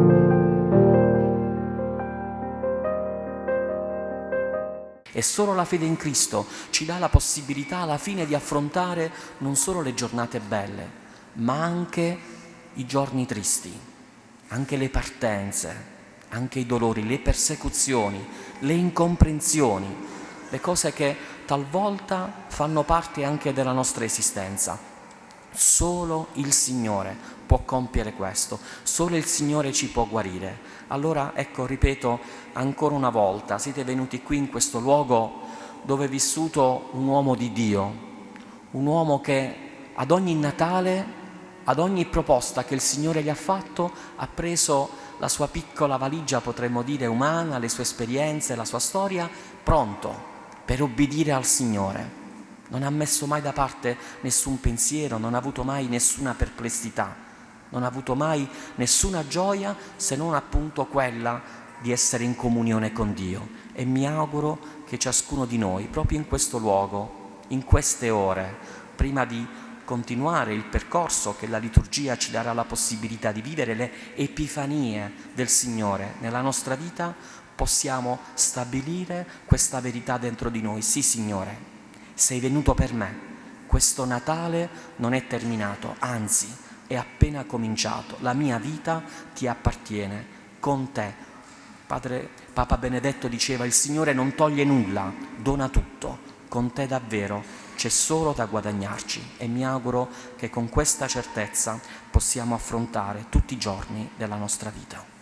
E solo la fede in Cristo ci dà la possibilità alla fine di affrontare non solo le giornate belle, ma anche i giorni tristi, anche le partenze, anche i dolori, le persecuzioni, le incomprensioni, le cose che talvolta fanno parte anche della nostra esistenza. Solo il Signore può compiere questo, solo il Signore ci può guarire. Allora, ecco, ripeto ancora una volta, siete venuti qui in questo luogo dove è vissuto un uomo di Dio, un uomo che ad ogni Natale, ad ogni proposta che il Signore gli ha fatto, ha preso la sua piccola valigia, potremmo dire umana, le sue esperienze, la sua storia, pronto per obbedire al Signore. Non ha messo mai da parte nessun pensiero, non ha avuto mai nessuna perplessità, non ha avuto mai nessuna gioia se non appunto quella di essere in comunione con Dio. E mi auguro che ciascuno di noi, proprio in questo luogo, in queste ore, prima di continuare il percorso che la liturgia ci darà la possibilità di vivere, le epifanie del Signore nella nostra vita, possiamo stabilire questa verità dentro di noi. Sì, Signore, sei venuto per me, questo Natale non è terminato, anzi è appena cominciato, la mia vita ti appartiene, con te. Papa Benedetto diceva: il Signore non toglie nulla, dona tutto, con te davvero c'è solo da guadagnarci, e mi auguro che con questa certezza possiamo affrontare tutti i giorni della nostra vita.